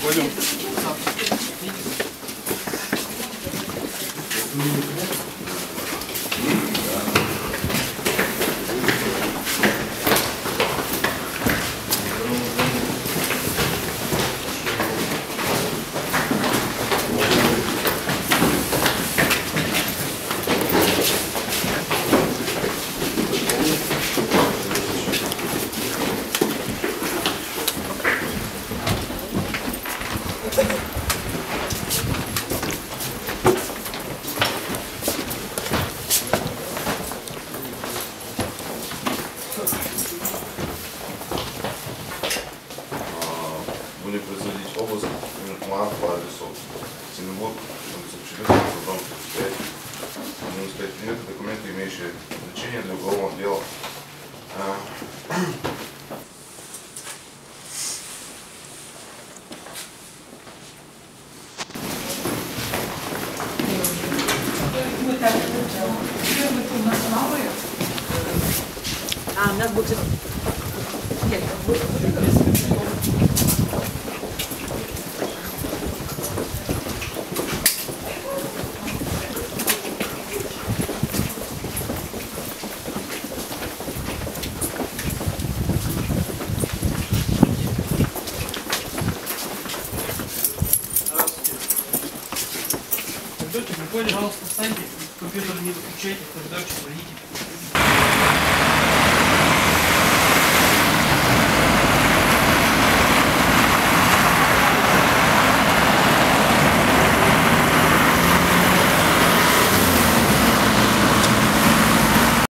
Пойдем. Будем производить обыск военкомата по адресу Синебург, улица Пчелинского, дом 35. Будем искать предметы, документы, имеющие значение для уголовного дела. У нас будет... Пожалуйста, встаньте, компьютер не выключайте, коридорчик пройдите.